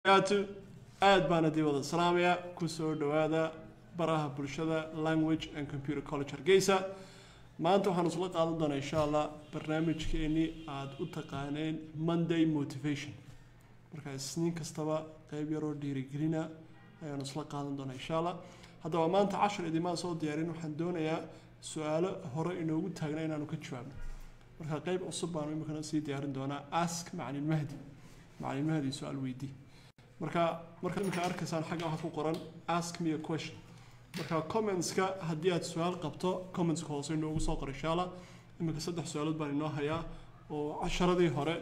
aad baan idin wada salaamaya ku soo dhawaada baraha bulshada language and computer college Hargeysa maanta waxaan isla qaadan doonaa insha Allah barnaamijkeeni aad u taqaaneen Monday motivation marka isniin kastaba qayb yar oo dhiirigelina ayaan isla qaadan doonaa insha Allah haddaba maanta 10 idima soo diyaarin waxaan doonayaa su'aalo hore inoogu taagna inaanu ka jawaabno marka qayb cusub baan imika sii diyaarin doonaa ask macallin mahdi su'aal weydii marka imika arkaysaan xagga waxa ku qoran ask me a question marka comments ka haddii aad su'aal qabto comments ka hoose inoogu soo qor insha Allah imika 3 su'aalood baan inoo hayaa oo casharadii hore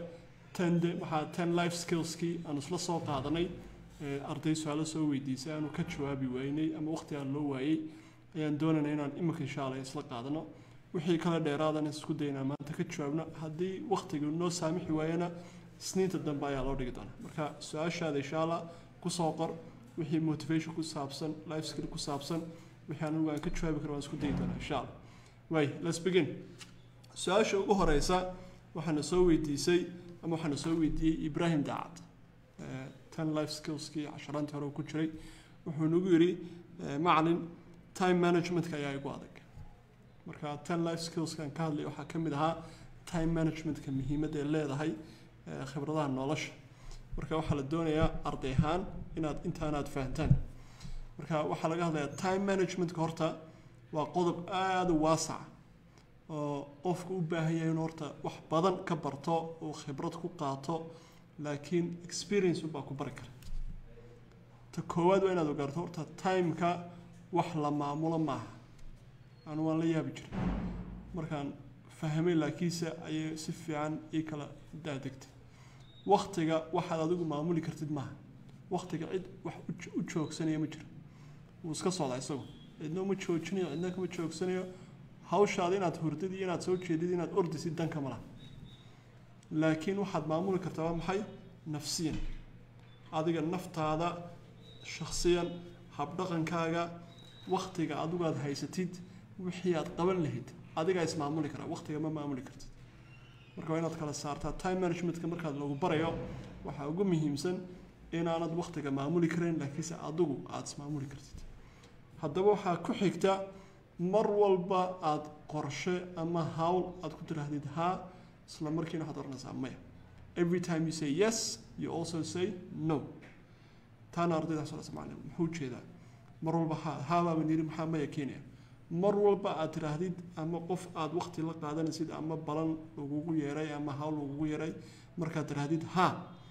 10 life skills ki aan isla soo qaadanay arday su'aalo soo weydiisay aanu ka jawaabi waynay ama waqti aan loo waayay ayaan doonaynaa inaan imika insha Allah isla qaadano wixii kala dheeraadan isku daynaa maanta ka jawaabno haddii waqtigu noo saamixi waayana isniinta dambe ayaa loo dhigi doonaa marka su'aashaada insha Allah ku soo qor wixii motivation ku saabsan life skill ku saabsan wixii aan ka jawaabi karo waan isku dayi doonaa insha Allah way let's begin su'aasha ugu horeysa waxaan soo weydiiyay Ibrahim Daad 10 life skills ki casharanta hore ku jiray wuxuu nagu yiri macallin time management ka ayaa igu adag marka 10 life skills kan ka hadlay waxa kamid ahaa time management ka muhiimadda ay leedahay khibradaha nolosha marka waxa la doonayaa arday ahaan inaad intaanaad fahantaan marka waxa laga hadlayaa time management ka horta waa qodob aad u waasac oo qofku u baahan yahay inuu horta wax badan ka barto oo khibrad ku qaato laakiin experience baa ku bari kara ta koowaad waa inaad ogaato horta time-ka wax la maamulo maaha aan waan la yaabi jiray markaan fahmay laakiinse ayay si fiican ii kala daadegtay waqtiga waxaad adigu maamuli kartid maaha waqtiga cid wax u joogsanaya ma jiro wuu iska socdaa isagu cidna ma joojinayo cidna kama joogsanayo hawshaada inaad hurdid iyo inaad soo jeedid inaad ordisid danka malaha laakiin waxaad maamuli kartaa waa maxay nafsiyan adiga naftaada shakhsiyan habdhaqankaaga waqtiga adigu aad haysatid wixii aad qaban lahayd adiga is maamuli kara waqtiga ma maamuli kartid marka waa inaad kala saartaa time management-ka markaad lagu barayo waxa ugu muhiimsan inaanad waqtiga maamuli karin laakiinse adigu aad is maamuli kartid haddaba waxaa ku xigta mar walba aad qorshe ama hawl aad ku tiraahdid haa isla markiina waxaad oranaysaa maya every time you say yes you also say no taana ardaydaas oo macallin muxuu jeedaa mar walba haa baa niri maxaa maya keenaya mar walba aad tiraahdid ama qof aad waqti la qaadanaysid ama balan lagugu yeeray ama hawl lagugu yeeray markaad tiraahdid haa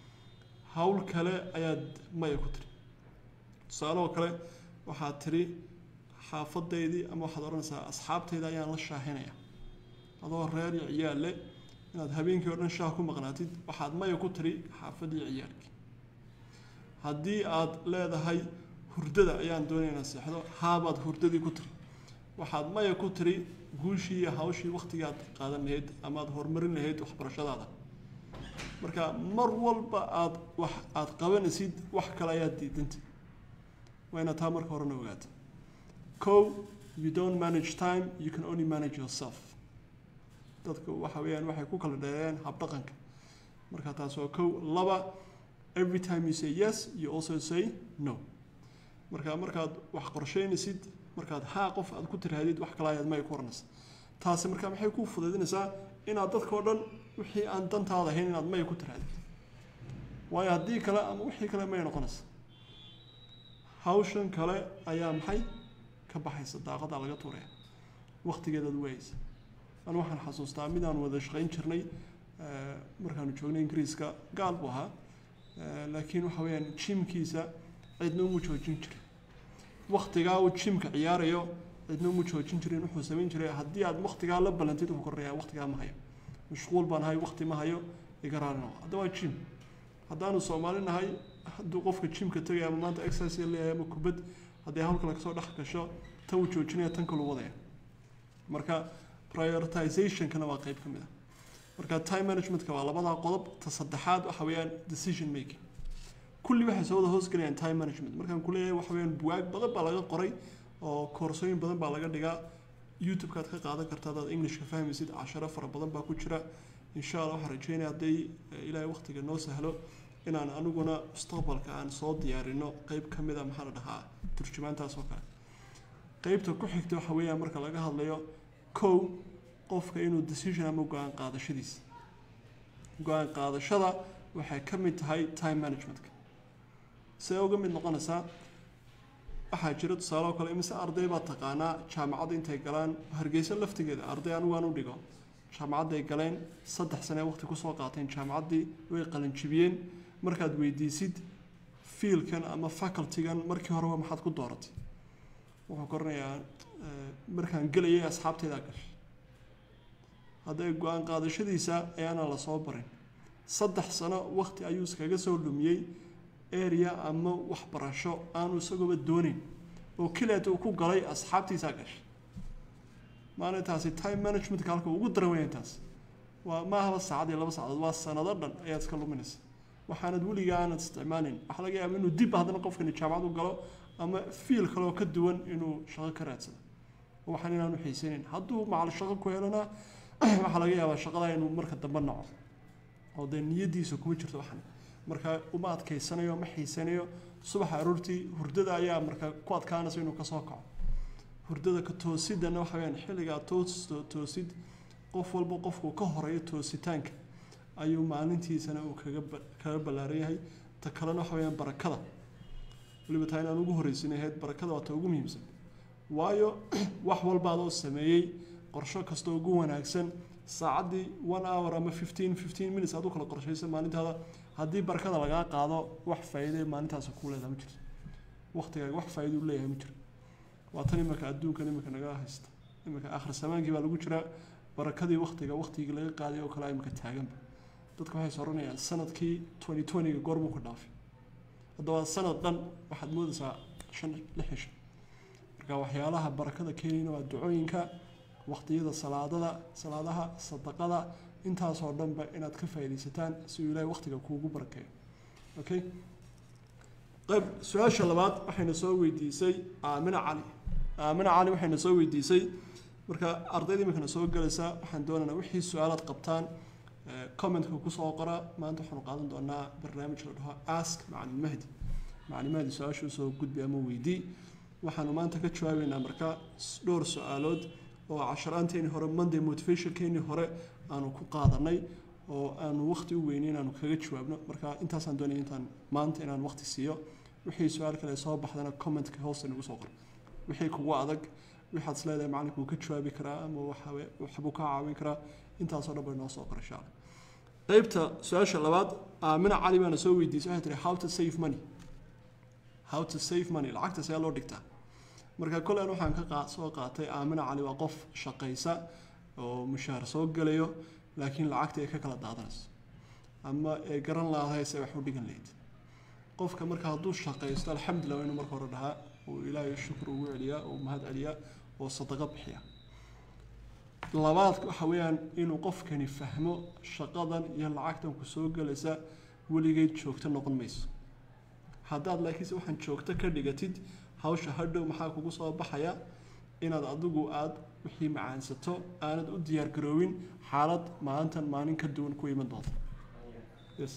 hawl kale ayaad maya ku tiri tusaale kale waxaad tiri xaafadeydii ama waxaad oranaysaa asxaabteyda ayaan la shaahinaya adoo reer iyo ciyaal leh inaad habeenkii oo dhan shaah ku maqnaatid waxaad maya ku tiri xaafadii ciyaalkii haddii aad leedahay hurdada ayaan doonaynaa seexdo haabaad hurdadii ku tiri waxaad maya ku tiri guushii iyo hawshii waqtiga aad qaadan lahayd ama aad horumarin lahayd waxbarashadaada marka mar walba aad qabanaysid wax kale ayaad diidanta waa inaad taa marka horena ogaato you don't manage time you can only manage yourself dadku waxa weeyaan waxay ku kala dheereen habdhaqanka marka taas waa laba every time you say yes you also say no markaad wax qorsheynaysid markaad haa qof aad ku tiraadid wax kale ayaad may ku oranaysaa taasi marka maxay ku fududeynaysaa inaad dadka oo dhan wixii aan dantaada ahayn inaad may ku tiraadid waayo haddii kale ama wixii kale may noqonaysa hawshan kale ayaa maxay ka baxaysa daaqada laga tuuraya waqtigeedaad waayaysa aan waxaan xasuustaa midaan wada shaqayn jirnay markaanu joognay Ingiriiska gaal buu ahaa laakiin waxa weeyaan gymkiisa cidna uma joojin jirin waqtigaa uu gymka ciyaarayo cidna uma joojin jirin wuxuu samayn jiray haddii aad waqtigaa la balantid wuxuu koreeyaa waqtigaa ma hayo mashquul baan ahay waqti ma hayo igaraano hadda waa gym haddaanu Soomaali nahay hadduu qofka gymka tagay ama maanta exercise leeyahay ama kubad haddii hawlka laga soo dhex gasho tan uu joojinaya tan kale wadaya marka prioritization kana waa qayb kamid ah marka time management ka waa labada qodob ta saddexaad waxa weeyaan decision making kulli waxa soo wada hoos galayaan time management markaan ku leeyahay waxa weeyaan buug badan baa laga qoray oo koorsooyin badan baa laga dhigaa YouTube-ka aad ka qaadan kartaa dad English ka fahmaysid 10 fara badan baa ku jira insha Allah waxaan rajeynayaa haday ilaahay waqtiga noo sahlo inaan aniguna mustaqbalka aan soo diyaarino qayb ka mid a maxaa la dhahaa turjumaantaas oo kale. qaybta ku xigta waxa weeyaan marka laga hadlayo kow qofka inuu decision ama go-aan qaadashadiisa. go-aan qaadashada waxay ka mid tahay time managementka. see uga mid noqonaysaa waxaa jira tusaale oo kale imise arday baa taqaanaa jaamacadda intay galaan Hargeysa laftigeeda arday anigu aan u dhigo jaamacadday galeen 3 sano waqti ku soo qaateen jaamacaddii way qalin jibiyeen markaad weydiisid fiilkan ama faculty-gan markii hore maxaad ku dooratay wuxuu kornayaa markaan galayay asxaabtayda gashay hadday go-aan qaadashadiisa ayaana la soo barin 3 sano waqti ayuu iskaga soo lumiyey area ama waxbarasho aanu isagooba doonin oo kaliya uu ku galay asxaabtiisa gashay maalintaasi time management halka ugu daran weyn taas waa ma aha saacad iyo 2 saacadood waa sanado dhan ayaad iska luminaysaa waxaanad weligaa aanad isticmaalin waxa laga yaabaa inuu dib haddana qofkani jaamacad u galo ama fiil kale oo ka duwan inuu shaqo ka raadsado waxaan inaanu xiisaynin hadduu macal shaqo ku helana waxa laga yaabaa shaqada inuu marka dambe naco oo de niyadiisa kuma jirto waxan marka uma adkaysanayo ma xiisanayo subax aroortii hurdada ayaa marka ku adkaanaysa inuu ka soo kaco hurdada ka toosidana waxa weeyaan xilliga toosid qof walba qofku ka horeeyo toositaanka ayuu maalintiisana uu kaga balaaran yahay ta kalena waxa weeyaan barakada waliba taa inaan ugu horeysiinayd barakada waa ta ugu muhiimsan waayo wax walba aad oo sameeyay qorsho kasta ugu wanaagsan saacadii 1 hour ama 15 minutes aad u kala qorshaysan maalintaada haddii barakada laga qaado wax faa'iido maalintaas ku leedahay ma jirto waqtiga wax faa'iido u leeyahay ma jirto waa tan imika adduunka imika naga haysta imika aakhir samaankii baa lagu jiraa barakadii waqtiga laga qaaday oo kala imika taagan dadku waxay soranayaan sanadkii 2020 goormu ku dhaafay haddaba sanad dhan waxaad moodaysaa 5-6 marka waxyaalaha barakada keenayna waa ducooyinka waqtiyada salaadaha sadaqada intaas oo dhanba inaad ka faa'iideysataan si uu Ilaahay waqtiga kuugu barakeeyo okay qayb su'aasha labaad waxayna soo weydiisay Aamina Cali waxayna soo weydiisay marka ardayda imika soo galaysa waxaan doonaynaa wixii su'aalaad qabtaan comment-ka ku soo qora maanta waxaan qaadan doonaa barnaamij la dhaho ask macallin Mahdi su'aashu soo gudbi ama weydii waxaan maanta ka jawaabaynaa marka dhowr su'aalood oo casharaanteeni hore Monday motivation-keeni hore aanu ku qaadanay oo aanu waqti u weynayn aanu kaga jawaabno marka intaas aan doonay intaan maanta inaan waqti siiyo wixii su'aal kale soo baxdana comment-ka hoos nagu soo qor wixii kugu adag waxaad isleedahay macallinku ka jawaabi karaa ama waxbuu ka caawin karaa intaas oo dhan bay noo soo qor insha Allah qaybta su'aasha labaad Aamina Cali bana soo weydiisay waxay tiri how to save money lacagta see loo dhigtaa marka koolaan waxaan ka soo qaatay Aamina Cali waa qof shaqaysa oo mushaar soo galayo laakiin lacagta ay ka kala daadanayso ama ay garan lahayd say wax u dhigan leeyd qofka marka hadduu shaqaysto alxamdulillah inuu marka hore dhahaa oo Ilaahay shukr ugu celiya oo mahad celiya oo sadaqa bixiya labaad waxa weeyaan inuu qofkani fahmo shaqadan iyo lacagtan ku soo galaysa weligeed joogto noqon mayso haddaad laakiin waxaan joogto ka dhigatid hawsha hadhow maxaa kugu soo baxaya inaad adigu aad wixii macaansato aanad u diyaar garoowin xaalad maalin ka duwan ku iman doonto yes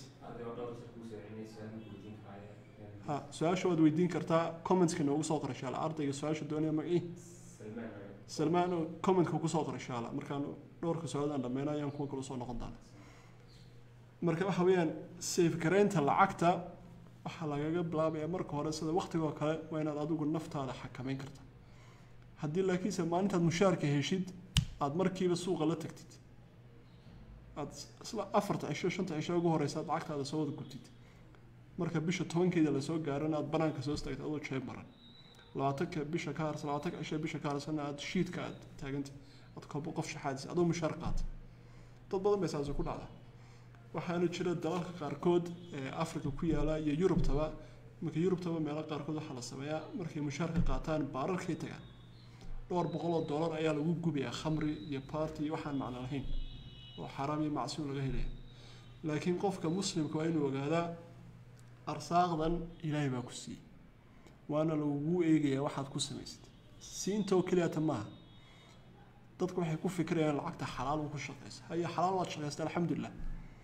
su'aasha waad weydiin kartaa comment-ka noogu soo qor insha Allah ardayga su'aasha doonaya magacii Salmaan oo comment-ka ku soo qor insha Allah markaan dhowrka su'aaladan dhameeyay ayaan kuwa kale soo noqon doonaa marka waxa weeyaan save gareynta lacagta waxa lagaga bilaabayaa marka hore sida waqtiga kale waa inaad adigu naftaada xakameyn kartaa haddii laakiinse maalintaad mushaarka heshid aad markiiba suuqa la tagtid aad isla 4 cisho 5 cisho ugu horeysa lacagtaada soo wada gubtid marka bisha 10keeda la soo gaarana aad banaanka soo istaagtid adoo jeeb maran 20ka bisha ka harsan 20 cisho bisha ka harsan aad sheetka aad taagantid aad qof shaxaadis adoo mushaar qaat dad badan bay saas ku dhacdaa waxaana jira dalalka qaarkood ee Afrika ku yaala iyo Yurubtaba marka Yurubtaba meelo qaarkood waxa la sameeyaa markay mushaarka qaataan baararkay tagaan $200 ayaa lagu gubiyaa khamri iyo party waxaan macna lahayn oo xaraam iyo macsiyo laga helayo laakiin qofka muslimka waa inuu ogaadaa arsaaqdan Ilaahay baa ku siiyay waana lagu eegayaa waxaad ku sameeysid siinto kaliya tama dadku waxay ku fikirayaan lacagta xalaal ku shaqeysa haya xalaal waad shaqeystaa alxamdulillah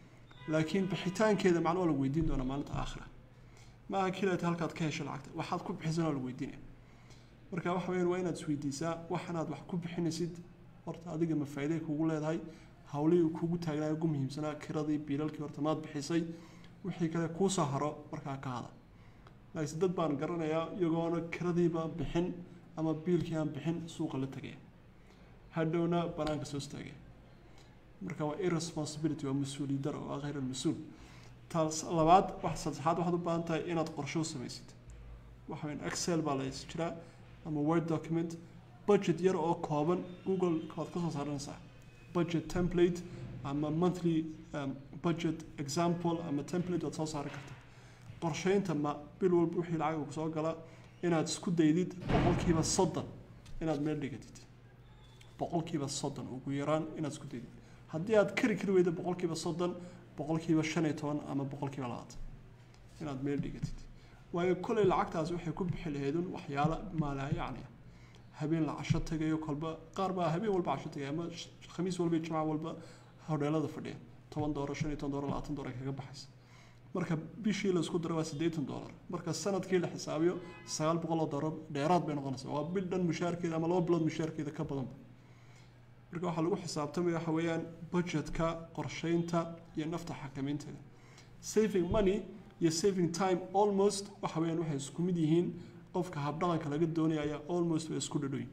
laakiin bixitaankeeda macnuu la weydiin doona maalinta aakhira ma aha kaliya halkaad ka hesho lacagta waxaad ku bixisan la weydiinaya marka waxa weeyaan waa inaad isweydiisaa waxaanaad wax ku bixinaysid horta adiga ma faa'iido kugu leedahay hawlihii kugu taagnaa ugu muhiimsanaa kiradii biilalkii horta maad bixisay wixii kale kuu soo haro markaa ka hada laakiin dad baan garanayaa iyagoona kiradiiba bixin ama biilkii aan bixin suuqa la tagay hadhowna banaanka soo istaagay marka waa irresponsibility waa mas-uuliyad daro waa غير المسؤول taas labaad wax saddexaad waxaad u baahan tahay inaad qorshe samaysid waxa weyn excel baa la jiraa ama word document budget yar oo kooban google kaad ka soo saaranaysaa budget template ama monthly budget example ama template oo soo saari karta qorsheynta ma bil walba wixii lacag ku soo gala inaad isku daydid boqolkiiba 30 inaad meel dhigatid boqolkiiba 30 ugu yaraan inaad isku daydid haddii aad kari weydo boqolkiiba 30 boqolkiiba 15 ama boqolkiiba 20 inaad meel dhigatid waayo kulay lacagtaas waxay ku bixi lahaydun waxyaalo maala yacni habeen la casho tagayo kolba qaar baa habeen walba casho tagay ama khamiis walba jimca walba horeelada fadhiya $10 $15 $20 kaga baxaysa marka bishii la isku daro waa $80 marka sanadkii la xisaabiyo $900 dheeraad bay noqonaysaa waa bil dhan mushaarkeeda ama 2 bilood mushaarkeeda ka badan marka waxa lagu xisaabtamaya waxa weeyaan budgetka qorsheynta iyo nafta xakameynteeda saving money iyo saving time almost waxa weeyaan waxay isku mid yihiin qofka habdhaqanka laga doonayo almost way isku dhadhoyn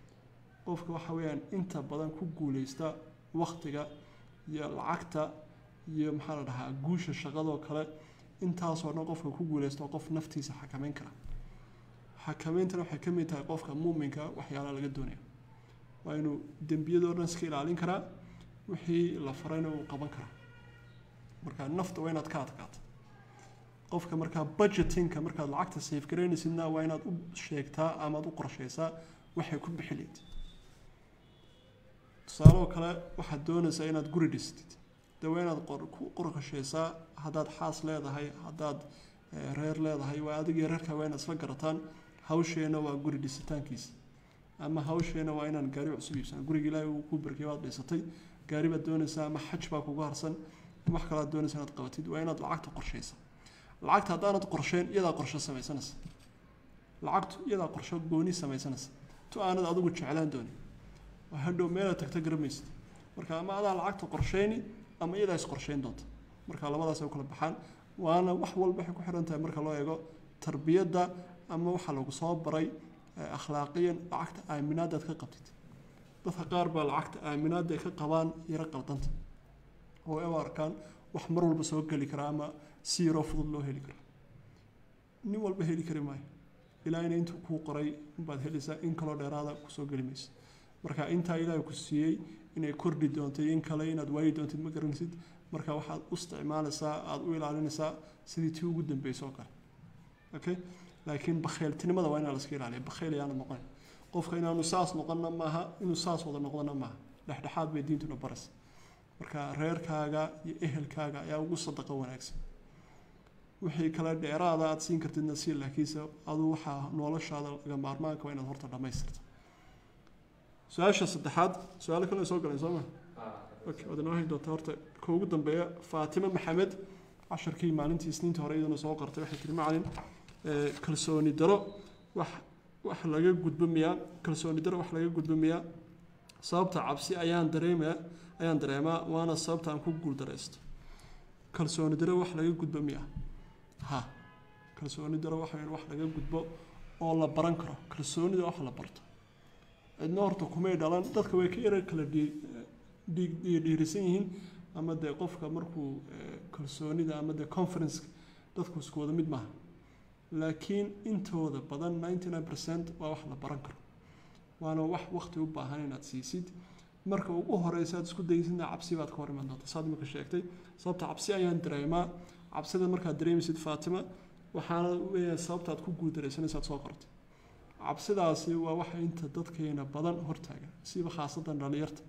qofka waxa weeyaan inta badan ku guuleysta waqtiga iyo lacagta iyo maxaa la dhahaa guusha shaqadoo kale intaas oo dhan qofka ku guuleysta qof naftiisa xakameyn kara xakameyntan waxay ka mid tahay qofka muuminka waxyaalaha laga doonayo waa inuu dembiyada oo dhan iska ilaalin karaa wixii la farayna uu qaban karaa marka nafta waa inaad ka adkaato qofka markaa budgetingka markaad lacagta save gareynaysidna waa inaad u sheegtaa ama aad u qorsheysaa waxay ku bixi lahayd tusaale oo kale waxaad doonaysaa inaad guri dhistid dee waa inaad ku qorsheysaa haddaad xaas leedahay haddaad reer leedahay waa adiga reerka waa inaad isla garataan hawsheena waa guri dhisitaankiisa ama hawsheena waa inaan gaari cusub iibsan guriga ilaahay uu ku barkay waad dhisatay gaari baad doonaysaa ama xaj baa kugu harsan wax kale aad doonaysaa inaad qabatid waa inaad lacagta qorsheysaa lacagta haddaanad qorsheyn iyadaa qorshe samaysanaysa lacagtu iyadaa qorshe gooni samaysanaysa tu aanad adigu jeclaan doonin waa hadhow meelaad tagta garamaysid marka ama adaa lacagta qorsheyni ama iyadaa isqorsheyn doonta marka labadaas ay u kala baxaan waana wax walba waxay ku xiran tahay marka loo eego tarbiyadda ama waxa lagu soo baray akhlaaqiyan lacagta aaminaadaad ka qabtid dadka qaar baa lacagta aaminaada ay ka qabaan yara qaldanta oo ay arkaan wax mar walba soo geli kara ama si yaro fudud loo heli karo nin walba heli kari maayo ilaahayna intuu kuu qoray baad helaysaa in kaloo dheeraada ku soo geli mayso marka intaa ilaahay ku siiyey inay kordhi doonto in kale inaad waayi doontid ma garanaysid marka waxaad u isticmaalaysaa aad u ilaalinaysaa sidii tii ugu dambeysay oo kale okay laakiin bakhayltinimada waa in la iska ilaaliyo bakhayl ayaan noqon qofka inaanu saas noqonna maaha inuu saas wada noqdona maaha dhexdhexaad bay diintuna baraysaa marka reerkaaga iyo ehelkaaga ayaa ugu sadaqa wanaagsan wixii kale dheeraada aad siin kartidna si laakiinse aduu waxaa noloshaada laga maarmaanka waa inaad horta dhammaystirto su-aasha saddexaad su-aalo kale soo galeen soo ma okay waad inoo heli doontaa horta ka ugu dambeeya Faatimo Maxamed casharkii maalintii isniinta hore iyaduna soo qartay waxay tiri macallin kalsooni daro wax laga gudbamiyaa kalsooni daro wax laga gudbamiyaa sababta cabsi ayaan dareemaa waana sababta aan ku guul dareysto kalsooni daro wax laga gudbamiyaa ha kalsooni daro wax laga gudbo oo la baran karo kalsoonida wax la barto cidna horta kumay dhalan dadka way ka yara kala dhiirisan yihiin ama dee qofka markuu kalsoonida ama dee conference dadku isku wada mid maaha laakiin intooda badan 99% waa wax la baran karo waana wax waqti u baahan inaad siisid marka ugu horeysa aad isku daysid cabsi baad ka hor iman doontaa saad marka sheegtay sababta cabsi ayaan dareemaa cabsida markaad dareemaysid Faatimo waxaana weeyaan sababta aad ku guuldareysanaysaad soo qortay cabsidaasi waa waxa inta dadkeena badan hortaagan siba khaasadan dhalinyarta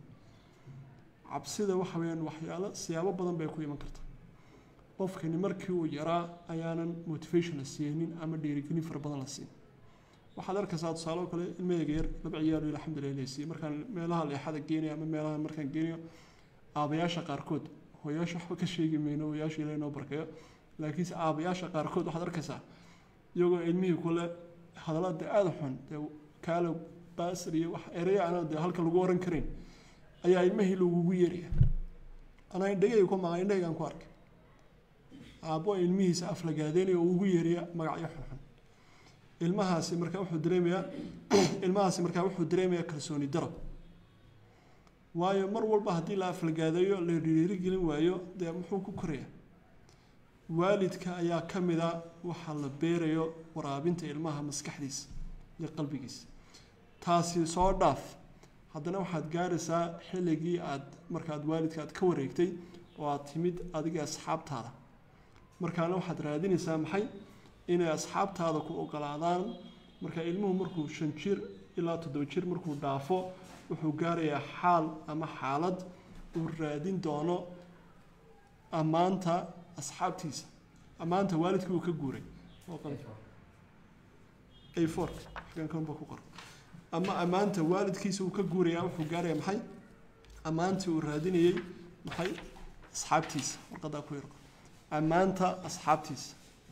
cabsida waxa weeyaan waxyaalo siyaabo badan bay ku iman kartaa qofkani markii uu yaraa ayaanan motivation la siinin ama dhiirigelin fara badan la siin waxaad arkaysaa tusaale kale ilmeyga yar laba ciyaar iyo alxamdulillaah leeysi markaan meelaha leexada geenay ama meelaha markaan geeniyo aabayaasha qaarkood hooyaasha waxba ka sheegi mayno hooyaasha ilaahay noo barkayo laakiinse aabayaasha qaarkood waxaad arkaysaa iyagoo ilmihii kule hadallada aada xun dee kaalo baasir iyo wax ereyo aan dee halka lagu oran karin ayaa ilmihii lagugu yeeraya anaa indhagay ku maqan indhaygaan ku arkay aabbo ilmihiisa aflagaadeynaya oo ugu yeeraya magacyo xunxun ilmahaasi markaa wuxuu dareemayaa kalsooni daro waayo mar walba haddii la aflagaadeeyo la dhiirigelin waayo dee muxuu ku korayaa waalidka ayaa ka mid a waxa la beerayo waraabinta ilmaha maskaxdiisa iyo qalbigiisa taasi soo dhaaf haddana waxaad gaaraysaa xilligii aad markaad waalidka aad ka wareegtay oo aad timid adiga asxaabtaada markaana waxaad raadinaysaa maxay inay asxaabtaada ku ogolaadaan marka ilmuhu markuu 5 jir ilaa 7 jir markuu dhaafo wuxuu gaarayaa xaal ama xaalad uu raadin doono ammaanta asxaabtiisa ammaanta waalidkii uu ka guuray A4 kan ku qor ama ammaanta waalidkiisa uu ka guurayaa wuxuu gaarayaa maxay ammaantii uu raadinayay maxay asxaabtiisa warqada ku yar ammaanta asxaabtiisa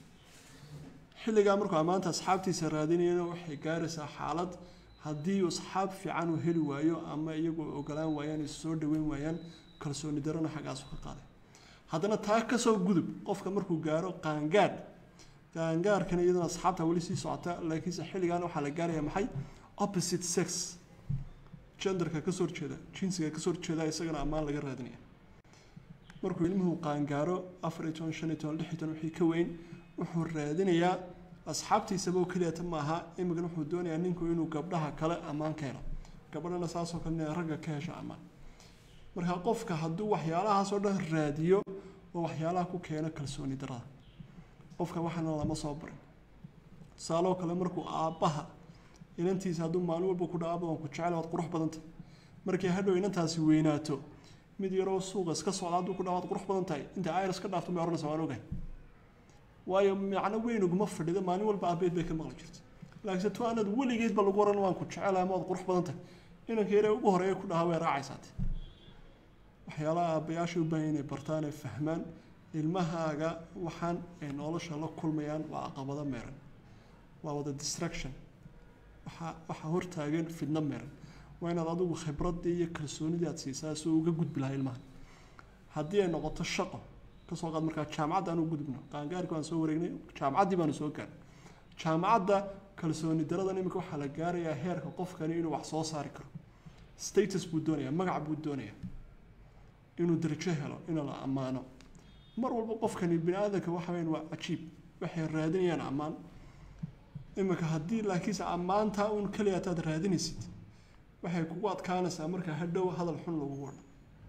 xilligaa markuu ammaanta asxaabtiisa raadinayana waxay gaaraysaa xaalad haddii uu asxaab fiican u heli waayo ama iyagu ogolaan waayaan is soo dhaweyn waayaan kalsooni darana xaggaas ka qaaday haddana taa ka soo gudub qofka markuu gaaro qaangaarkana iyadana asxaabta wali sii socota laakiinse xilligan waxaa la gaarayaa maxay opposite sex genderka ka soo jeeda jinsiga ka soo jeeda isagana ammaan laga raadinaya markuu ilmuhu qaangaaro 14 15 16 wixii ka weyn wuxuu raadinayaa asxaabtiisaba oo kaliya maaha imika wuxuu doonayaa ninku inuu gabdhaha kale ammaan ka helo gabadhana saasoo kale ragga ka hesha ammaan marka qofka hadduu waxyaalahaas oo dhan raadiyo oo waxyaalaha ku keena kalsooni darada qofka waxana lama soo barin saaloo kale markuu aabbaha inantiisa hadduu maalin walba ku dhaabo ku jecel waad qurux badantay markii hadhow inantaasi weynaato mid yaroo suuqa iska socda hadduu ku dhawaad qurux badan tahay inta ayras ka dhaafto ma oranaysa waan ogahay waayo macna weyn uguma fadhida maalin walba aabeed bay ka maqli jirtay laakiin tuu aanad weligeed ba lagu oran waan ku jecelahay ma qurux badan tahay inanka yare ugu horeeya ku dhahaa way raacaysaatay waxyaalaha aabayaasha u baahan inay bartaan ay fahmaan ilmahaaga waxaan ay nolosha la kulmayaan waa caqabado meeran waa wada distraction waxa hortaagan fidna meeran waa inaad adigu khibradii iyo kalsoonidii aad siisaa si uu uga gudbi lahaa ilmaha haddii ay noqoto shaqo kasoo qaad markaa jaamacadda aan u gudubno qaangaarka aan soo wareegnay jaamacaddii baanu soo gaarnay jaamacadda kalsooni daradan imika waxaa la gaarayaa heerka qofkani inuu wax soo saari karo status buu doonayaa magac buu doonayaa inuu darajo helo in la ammaano mar walba qofkani bini aadamka waxa weyn waa cajiib waxay raadinayaan ammaan imika haddii laakiinse ammaanta uun kaliya aad raadinaysid waxay kugu adkaanaysaa marka hadhow hadal xun lagu wado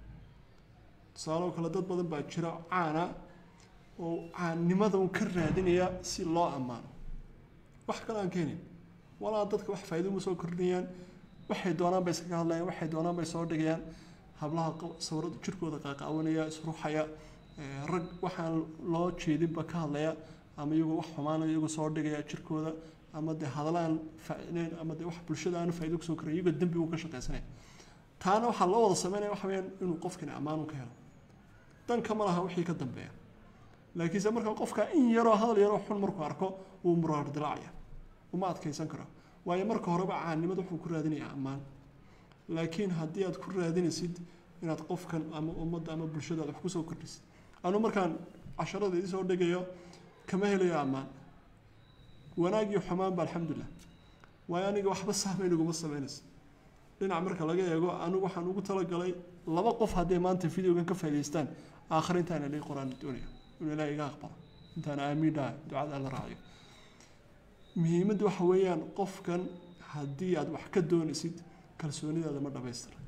tusaale kale dad badan baa jira caana oo caannimada uu ka raadinaya si loo ammaano wax kale aan keenin walaa dadka wax faa'iido u soo kordhiyaan waxay doonaan bay iska hadlayaan waxay doonaan bay soo dhigayaan hablaha sawirada jirkooda qaaqaawanaya isruuxaya rag waxaan loo jeedinba ka hadlaya ama iyagoo wax xumaanaya iyagoo soo dhigaya jirkooda ama de hadalaan faa'iideyn ama de wax bulshada aan faa'iido soo koray iyagoo dambi uu ka shaqeysanay taana waxa loo wada sameeyaa waxa weeyaan inuu qofkani ammaan u ka helo dan kama laha wixii ka dambeeya laakiin marka qofka in yaro hadal yaro xun markuu arko uu muraad dilaacaya uma adkeysan karo waayo marka horeba caanimada wuxuu ku raadinayaa ammaan laakiin haddii aad ku raadinaysid inaad qofkan ama ummadda ama bulshada wax ku soo kordhisid anu markaan casharada soo dhigayo kama helayo ammaan wanaag iyo xumaan ba alxamdulillah waayo aniga waxba sahmeyn uguma sameynaysa dhinac marka laga eego anu waxaan ugu talagalay laba qof haddii maanta videogan ka faa'iideystaan akhrintaan ay quraan doonaya inuu ilaahay iga aqbalo intaan aamiin ducada la raaciyo muhiimaddu waxa weeyaan qofkan haddii aad wax ka doonaysid kalsoonidaada ma dhameystira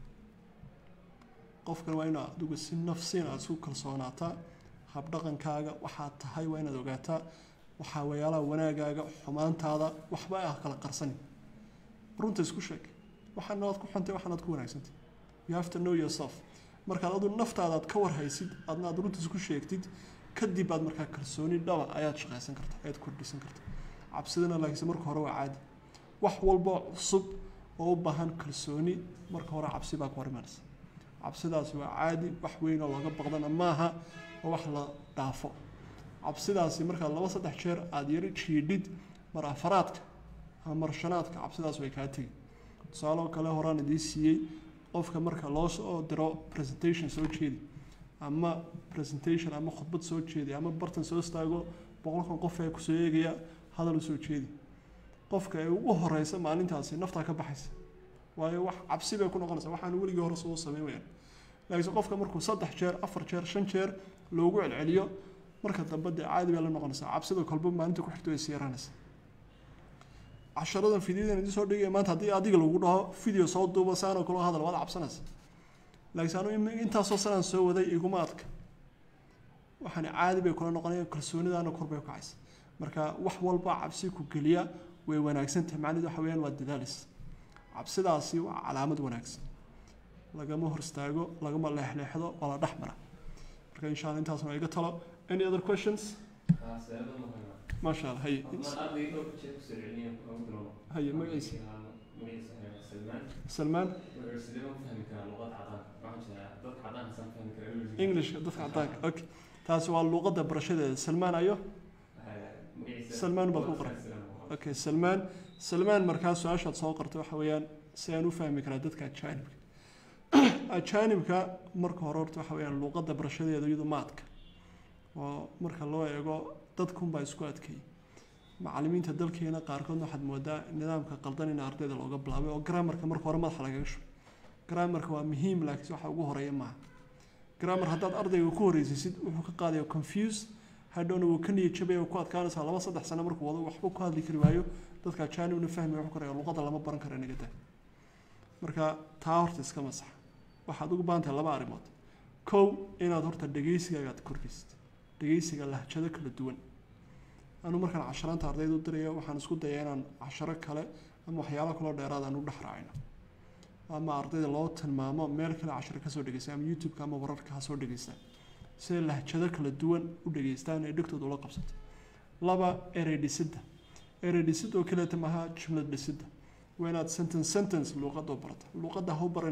qofkan waa inaad adigu si nafsiin aad isku kalsoonaataa habdhaqankaaga waxaad tahay waa inaad ogaataa waxaa weeyaalaha wanaagaaga xumaantaada waxba ah kala qarsan runta isku sheeg waxaan aad ku xuntay waxaan aad ku wanaagsantay you have to know yourself markaad adigu naftaada aad ka warhaysid aadna aad runta isku sheegtid kadib aad markaa kalsooni dhaba ayaad shaqaysan kartaa ayaad kordhisan kartaa cabsidana laakiin marka hore waa caadi wax walba cusub oo u baahan kalsooni marka hore cabsi baa ku hormaraysa cabsidaasi waa caadi wax weyn oo laga baqdana maaha oo wax la dhaafo cabsidaasi markaad 2-3 jeer aad yari jiidhid mar afaraadka ama mar shanaadka cabsidaas way kaa tegi tusaale kale horaan idin siiyey qofka marka loo soo diro presentation soo jeedi ama presentation ama khudbad soo jeedi ama bartan soo istaago 100 qof ee ku soo eegaya hadal soo jeedi qofka ay ugu horeysa maalintaasi nafta ka baxaysa waayo wax cabsi bay ku noqonaysaa waxaan weligii hore soo sameeyay laakiin qofka markuu 3 jeer 4 jeer 5 jeer loogu celceliyo marka dambe caadi bay la noqonaysaa cabsida kolba maalinta ku xigto ay siiranaysaa عشرة فيديو دي صور دي ما أنت هدي أديك لو قلنا فيديو صوت دوبا سنة وكل هذا الوضع عبسناس لكن أنا أنت أصلا سوى ذي إيقاماتك وحنا عادي بيكون نقنية كرسوني ده أنا كربي كويس مركا وحول بقى عبسيك وكلية وناكسنت معني ده حوالي ود دالس عبسي ده عصي وعلامة وناكس لقى مهر استاجو لقى ما الله يحلى ولا رحمة مركا إن شاء الله أنت أصلا يقتلا any other questions ما شاء الله هي هي ما يس سلمان English دفع عطاك أوكي تاسو اللغة برشة سلمان أيوه سلمان بقرة أوكي سلمان مركز سؤال شاد صاقرته حويان سيانو فهم كرادتك كأجانبك مركز هرورته حويان اللغة برشة يدو ماتك ومركز الله يقول dadkun baa isku adkay macallimiinta dalkeena qaarkood waxaad moodaa nidaamka qaldan in ardayda looga bilaabay oo grammarka marka hore madax laga gasho grammarka waa muhiim laakiin waxa ugu horeeya ma grammar haddaad ardayga ku horeysiisid wuxuu ka qaadayo confuse hadhoona wuu ka niyad jabay oo ku adkaanaysa 2-3 sano markuu wado waxba ku hadli kari waayo dadka jaanibna fahmi wuxuu karayo luqadda lama baran karo nigada marka taa horta iska masax waxaad ugu baahan tahay 2 arrimood kow inaad horta dhageysigaaga kordhisid dhageysiga lahjada kala duwan anu markaan casharanta ardaydu dirayo waxaan isku dayaa inaan casharo kale ama waxyaalo kale dheeraad aan u dhaxraacino ama ardayda loo tilmaamo meel kale casharo ka soo dhageysta ama YouTube-ka ama wararka ka soo dhageysta si lahjada kala duwan u dhageystaan ee dhigtooda ula qabsato 2 erey dhisidda oo kale tamaha jumlad dhisidda waa inaad sentence luqadda barata luqadda ha u baran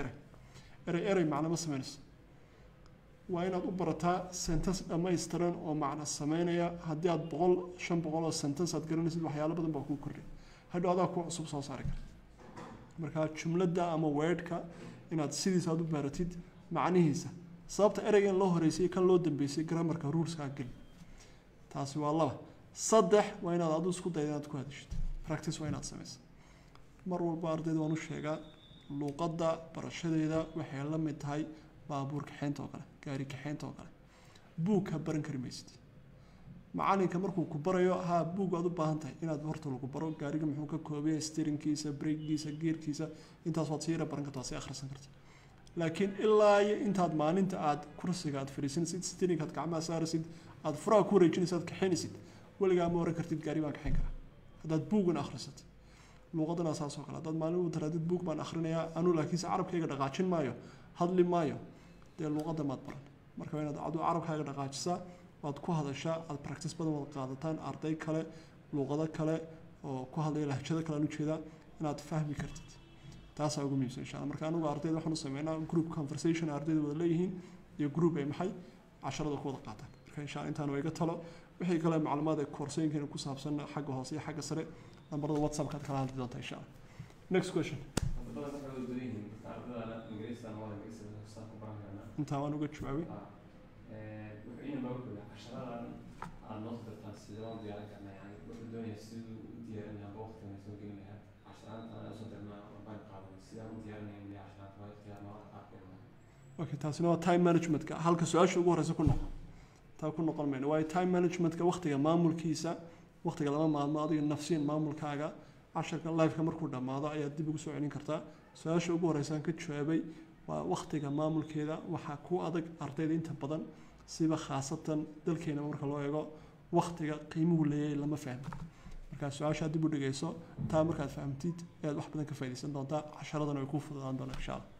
erey macna ma sameynayso waa inaad u barataa sentence dhammaystiran oo macna sameynaya haddii aad 500 oo sentence aad garanaysid waxyaalo badan baa kuu kordhay hadhow adaa ku cusub soo saari kara marka jumladda ama wordka inaad sidiisa aad u baratid macnihiisa sababta ereyga in loo horeysay kan loo dambeysay grammarka ruleska gal taasi waa 2 3 waa inaad adu isku daydo inaad ku hadashid practice waa inaad sameysaa mar walba ardayda waan u sheegaa luqadda barashadeeda waxay la mid tahay baabuur kaxeynta oo kale gaari kaxeynta oo kale buug ka baran kari maysid macalinka markuu ku barayo buug aad u baahan tahay inaad horta lagu baro gaariga muxuu ka koobayaa steeringkiisa brakegiisa gearkiisa intaas waad siira baran kartaa si akhrisan kartaa laakiin ilaa intaad maalinta aad kursiga aad fariisinaysid steering aad gacmaha saaraysid aad furaha ku wareejinaysid aad kaxeynaysid weligaa ma oran kartid gaari baan kaxeyn karaa haddaad buugan akhrisatid luqadana saas oo kale haddaad maalin u tiraadid buug baan akhrinayaa anu laakiinse carabkayga dhaqaajin maayo hadli maayo dee luqadda maad baran marka waa inaad adu carabkaaga dhaqaajisaa waad ku hadashaa aad practice badan wada qaadataan arday kale luqado kale oo ku hadlaya lahjado kale aan u jeedaa inaad fahmi kartid taasaa ugu muhiimsan insha allah marka anigu ardayda waxaan u sameynaa group conversation ardayda wada leeyihiin iyo group ay maxay casharada ku wada qaataan marka insha allah intaan waa iga talo wixii kale macluumaad ee koorsooyinkeena ku saabsan xagga hoose iyo xagga sare nambarada whatsappka aad kala hadli doontaa insha allah next question intaa waan uga jawaabay okay taasina waa time managementka halka su-aasha ugu horeysa ku noqon taa ku noqon mayno waayo time managementka waqtiga maamulkiisa waqtiga lama maalmo adiga nafsiyan maamulkaaga casharka live-ka markuu dhammaado ayaad dib ugu soo celin kartaa su-aasha ugu horeysaan ka jawaabay waa waqtiga maamulkeeda waxaa ku adag ardayda inta badan siba khaasatan dalkeena marka loo eego waqtiga qiimuhu leeyahay lama fahmo marka su-aasha dib u dhigayso taa markaad fahamtid ayaad wax badan ka faa'iideysan doontaa casharadana way kuu fududaan doonaan insha allah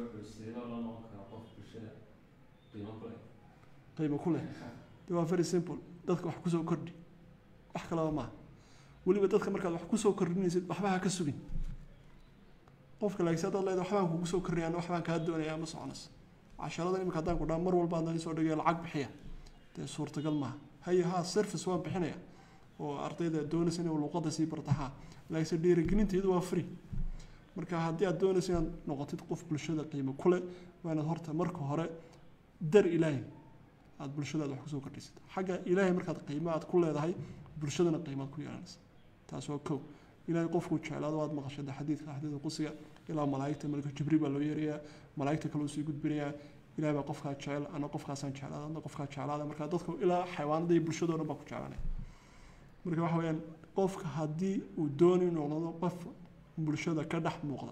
qiimo ku leh waa very simple dadka wax kusoo kordhi wax kalaba maaha weliba dadka markaad wax kusoo kordhinaysid waxba ha ka sugin qofka laakiin dad leedahay waxbaan kugu soo korriyaan waxbaan kaa doonayaa ma soconas casharada imika haddaan ku dhaa mar walba haddaan soo dhigay lacag bixiya dee suurtagal maaha haye haa service waan bixinaya oo ardayda doonaysa inay luqadda sii bartahaa laakiinse dhiirigelinta iyadu waa free marka haddii aad doonaysa inaad noqotid qof bulshada qiimo ku leh waa inaad horta marka hore dar ilaahay aad bulshadaada wax kusoo kordhisid xagga ilaahay markaad qiimo aad ku leedahay bulshadana qiimaad ku yeelanaysa taas waa kow ilaahay qofku jeclaado waad maqashada xadiidka qusiga ilaa malaa'igta malaka jibriil baa loo yeerayaa malaa'igta kale uu sii gudbinayaa ilaahay baa qofkaa jecel ana qofkaasaan jeclaada ana qofkaa jeclaada marka dadka ilaa xayawaanada iyo bulshadoo dhan baa ku jeclanaya marka waxa weeyaan qofka haddii uu dooni noqdo qof bulshada ka dhex muuqda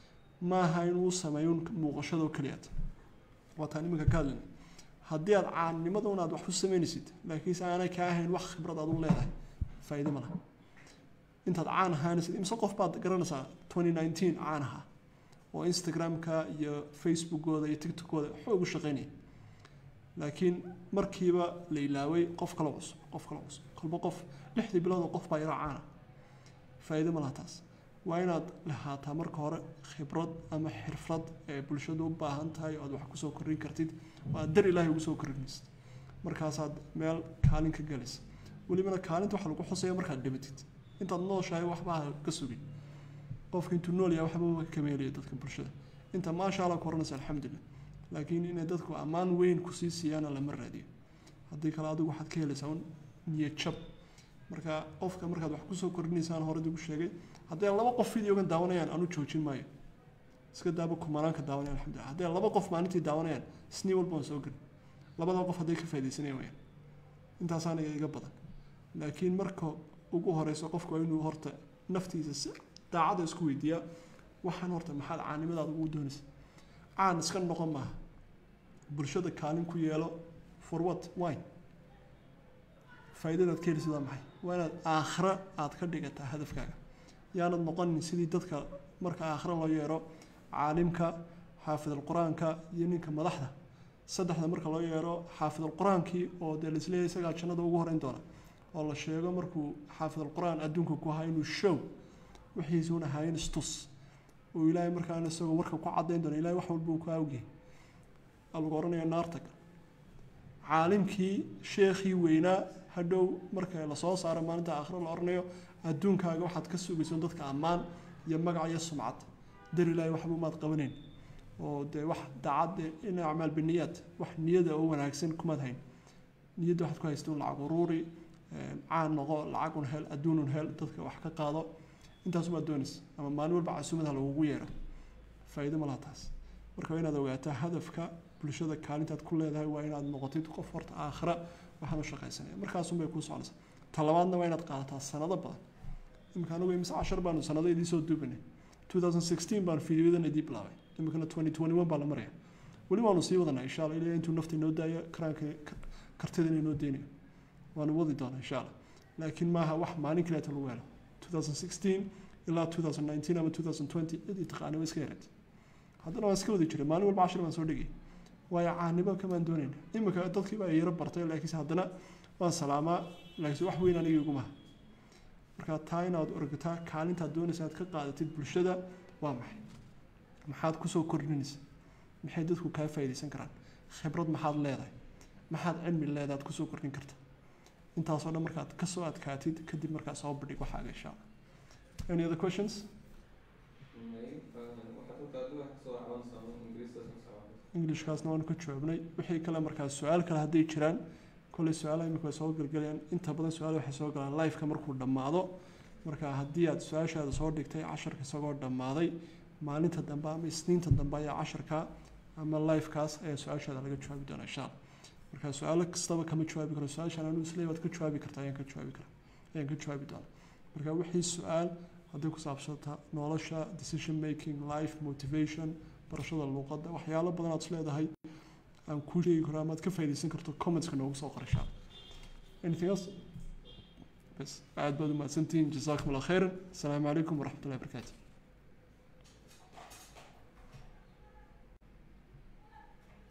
maaha inuu sameeyo muuqashadoo keliyaad waataan iminka ka hadlayna haddii aad caannimada unaad wax ku samaynaysid laakiinse aanay kaa ahayn wax khibrad aad u leedahay faa'iido ma laha intaad caan ahaanaysid imse qof baad garanaysaa 2019 caan ahaa oo instagramka iyo facebookooda iyo tiktokooda xoog u shaqaynaya laakiin markiiba la ilaaway qof kale cusub kolba qof 6 bilood oo qof baa yara caana faa'iido ma laha taas waa inaad lahaataa marka hore khibrad ama xirfad ee bulshadu u baahan tahay oo aad wax kusoo korrin kartid oo aad dar ilaahay ugu soo korrinaysid markaasaad meel kaalin ka galaysa welibana kaalinta waxa lagu xusaya markaad dhimatid intaad nooshahay waxbaa ka sugin qofka intuu nool yahay waxba ka meelaya dadka bulshada inta maasha Allah ku oranaysa alxamdulillah laakiin inay dadku ammaan weyn ku sii siiyaan lama raadiyo haddii kale adigu waxaad ka helaysaa niyad jab marka qofka markaad wax kusoo kordhinaysaan hore ugu sheegay haddii laba qof videogan daawanayaan aanu joojin maayo iska daaba kumanaanka daawanayaan alxamdulillah haddii laba qof maalintii daawanayaan isniin walba waan soo gelin labada qof hadday ka faa'iideysanayaan wayaan intaasaan iga badan laakiin marka ugu horeyso qofku waa inuu horta naftiisa si daacada isku weydiiyaa waxaan horta maxaad caanimadaada ugu doonaysa caan iska noqon maaha bulshada kaalin ku yeelo for what why faa'iidadaad ka helaysid waa maxay waa inaad aakhira aad ka dhigataa hadafkaaga yaanad noqonin sidii dadka marka aakhira loo yeero caalimka xaafid alqur-aanka iyo ninka madaxda saddexda marka loo yeero xaafid alqur-aankii oo dee laisleeyahay isagaa jannada ugu horeyn doona oo la sheego markuu xaafid alqur-aan adduunka ku ahaa inuu show wixiisuun ahaayeen istus oo ilaahay markaana isagoo warka ku caddayn doona ilaahay wax walba uu ka awgeey lagu oranaya naartag caalimkii sheekhii weynaa hadhow marka la soo saaro maalinta aakhira la oranayo adduunkaaga waxaad ka sugayso dadka ammaan iyo magac iyo sumcad dar ilaahay waxba maad qabaneyn oo dee wax daacad in acmaal biniyaad wax niyada oo wanaagsan kumaad hayn niyadda waxaad ku haysto lacag uruuri caan noqo lacag un hel adduun un hel dadka wax ka qaado intaas uma doonaysa ama maalin walba casuumada lagugu yeero faa'iido ma laha taas marka waa inaad ogaataa hadafka bulshada kaalintaad ku leedahay waa inaad noqotid qof horta aakhira waxaan u shaqaysanaya markaasun bay kuu soconaysaa talabaadna waa inaad qaadataa sanado badan imika anigu imise 10 baanu sanado idii soo duubanay 2016 baan fiidiyodan idii bilaabay imikana 2021 baa la maraya weli waanu sii wadanaa insha Allah ilaa intuu nafta inoo daayo karaanka kartida inoo deynayo waanu wadi doonaa insha Allah laakiin maaha wax maalin kale lagu helo 2016 ilaa 2019 ama 2020 idii taqaanay iska yareed haddana waan iska wadi jiray maalin walba 10 baan soo dhigay waayo caaniba kamaan doonayna imika dadkii baa yara bartay laakiin haddana waan salaamaa laakiin wax weyn aniga iguma marka taa inaad orgataa kaalintaad doonaysa aad ka qaadatid bulshada waa maxay maxaad kusoo kordhinaysa maxay dadku kaa faa'iideysan karaan khibrad maxaad leedahay maxaad cilmi leedahay aad kusoo kordhin karta intaasoo dhan markaad ka soo adkaatid kadib markaa soo bandhig waxaaga insha Allah any other questions Englishkaasna waan ka jawaabnay wixii kale markaa su'aal kale hadday jiraan كل سؤال يمكن يسوق الجليان أنت بدن سؤال وحسوق على لايف كمر كل دماضو مركا هدية سؤال هذا صور دكتي 10 كسوق دماضي ما أنت دمبا سنين تدمبا 10 كا أما اللايف كاس أي سؤال هذا لقيت شوي بدون إشارة مركا سؤالك استوى كم شوي بكرة سؤال عشان أنا نسلي وتكت شوي بكرة يعني كت شوي بكرة يعني كت شوي بدون مركا وحي السؤال هذاك صعب شرطها knowledge decision making life motivation برشة اللغة ده وحياله بدنا نسلي هذا هاي أنا كل شيء كرامات كيف يدرسين كرتو comments كانوا وصاقر الشعب. Anything else؟ بس بعد بدو ما سنتين جزاكم الله خيرا. السلام عليكم ورحمة الله وبركاته.